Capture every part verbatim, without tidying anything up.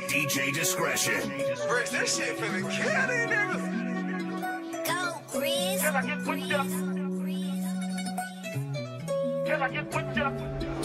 D J Discretion. Bridge, that shit finna kill these niggas. Go, Breeze. Can I get put up? Can I get put up?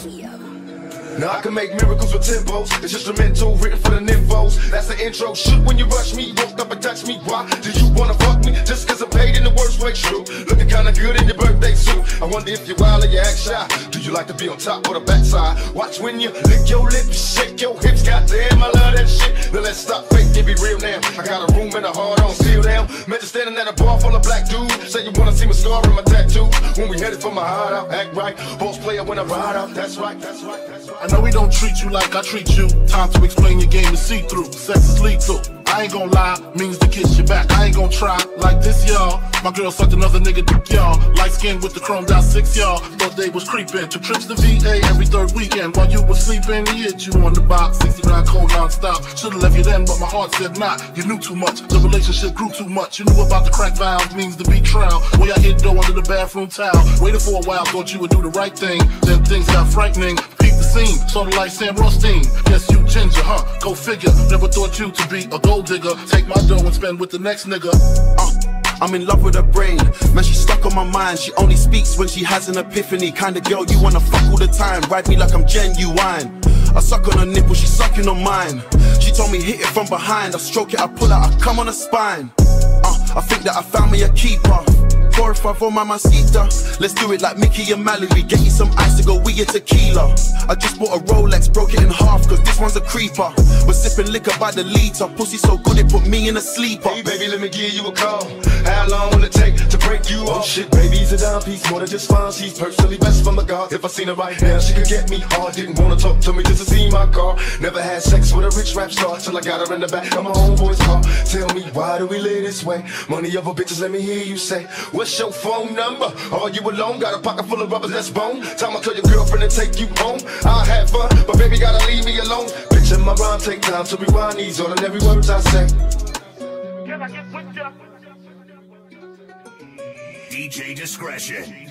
Now I can make miracles with tempos. It's instrumental written for the nymphos. That's the intro. Shoot when you rush me, woke up and touch me. Why do you wanna fuck me? Just cause I'm paid in the worst way, true. Looking kinda good in your birthday suit. I wonder if you're wild or you act shy. Do you like to be on top or the backside? Watch when you lick your lips, shake your hips. Goddamn, I love that shit. Now let's stop fake and be real now. I got a room and a heart on seal down. Man, just standing at a bar full of black dudes. Say you wanna see my scar and my tattoo. When we headed for my hideout, act right. Boss player when I ride out. That's right, that's right, that's right. I know we don't treat you like I treat you. Time to explain your game is see-through. Sex is lethal. I ain't gon' lie, means to kiss your back. I ain't gon' try like this, y'all. My girl sucked another nigga dick, y'all. Light skin with the chromed out six, y'all. Thought they was creeping. Took trips to V A every third weekend. While you was sleeping, he hit you on the box. sixty-nine cold non-stop. Should've left you then, but my heart said not. You knew too much. The relationship grew too much. You knew about the crack vows, means to be trial. Way I hit dough under the bathroom towel. Waited for a while, thought you would do the right thing. Then things got frightening. Peep the scene, sorta like Sam Rothstein. Guess you ginger, huh? Go figure. Never thought you to be a gold digger. Take my dough and spend with the next nigga. Uh. I'm in love with her brain, man, she's stuck on my mind. She only speaks when she has an epiphany. Kind of girl you wanna fuck all the time. Ride me like I'm genuine. I suck on her nipple, she's sucking on mine. She told me hit it from behind. I stroke it, I pull it, I come on her spine. uh, I think that I found me a keeper. Four or five on mamacita. Let's do it like Mickey and Mallory. Get you some ice to go with your tequila. I just bought a Rolex, broke it in half, cause this one's a creeper. We're sipping liquor by the liter. Pussy so good it put me in a sleeper. Hey baby, let me give you a call. How long will it take to break you off? Shit, baby's a dime piece, more than just fine. She's personally best for my God. If I seen her right now, she could get me hard. Didn't wanna talk to me just to see my car. Never had sex with a rich rap star till I got her in the back of my homeboy's car. Tell me, why do we live this way? Money over bitches, let me hear you say. What's your phone number? Are you alone? Got a pocket full of rubbers, that's bone. Time I tell your girlfriend to take you home. I'll have fun, but baby gotta leave me alone. Picture my rhyme, take time to rewind these ordinary words I say. Can I get put up? D J Discretion.